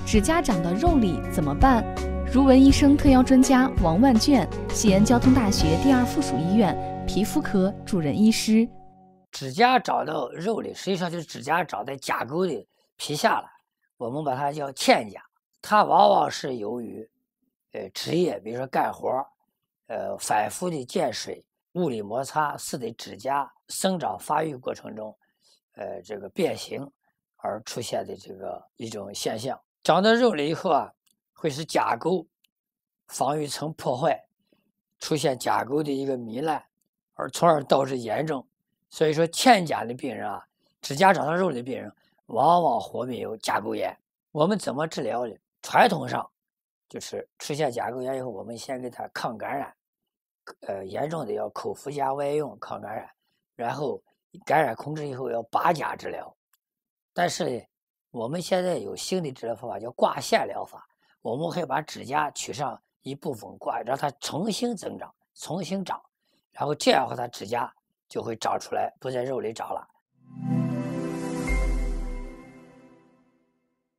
指甲长到肉里怎么办？如文医生特邀专家王万卷，西安交通大学第2附属医院皮肤科主任医师。 指甲长到肉里，实际上就是指甲长在甲沟的皮下了，我们把它叫嵌甲。它往往是由于职业，比如说干活反复的见水、物理摩擦，使得指甲生长发育过程中这个变形而出现的这个一种现象。长到肉里以后啊，会使甲沟防御层破坏，出现甲沟的一个糜烂，从而导致炎症。所以说嵌甲的病人啊，指甲长到肉里的病人，往往活命有甲沟炎。我们怎么治疗呢？传统上就是出现甲沟炎以后，我们先给他抗感染，严重的要口服加外用抗感染，然后感染控制以后要拔甲治疗。但是呢，我们现在有新的治疗方法叫挂线疗法，我们会把指甲取上一部分挂，让它重新增长、重新长，然后这样的话，它指甲就会长出来，不在肉里长了。